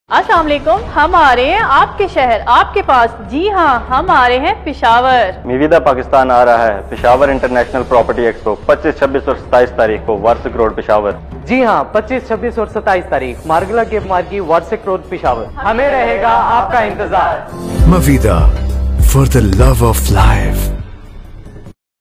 अस्सलाम वालेकुम। हम आ रहे हैं आपके शहर, आपके पास। जी हाँ, हम आ रहे हैं पेशावर। मीविदा पाकिस्तान आ रहा है पेशावर इंटरनेशनल प्रॉपर्टी एक्सपो 25, 26 और 27 तारीख को वार्षिक रोड पेशावर। जी हाँ, 25, 26 और 27 तारीख मार्गला के मार्गी वार्षिक रोड पेशावर। हमें रहेगा आपका इंतजार। Mavida, for the love of life.